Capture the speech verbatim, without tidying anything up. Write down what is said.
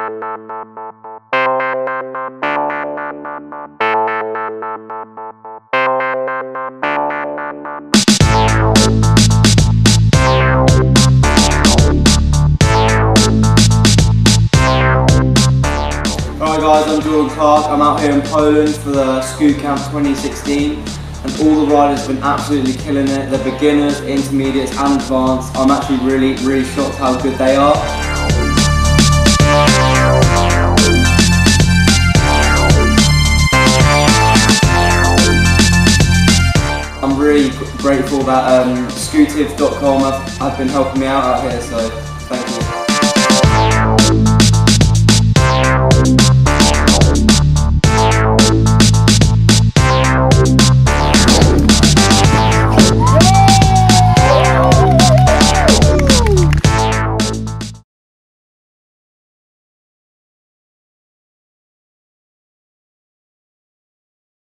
Alright guys, I'm Jordan Clark. I'm out here in Poland for the Scoot Camp twenty sixteen, and all the riders have been absolutely killing it. They're beginners, intermediates and advanced. I'm actually really, really shocked how good they are. I'm really grateful that um, Scootiv dot com have, have been helping me out out here, so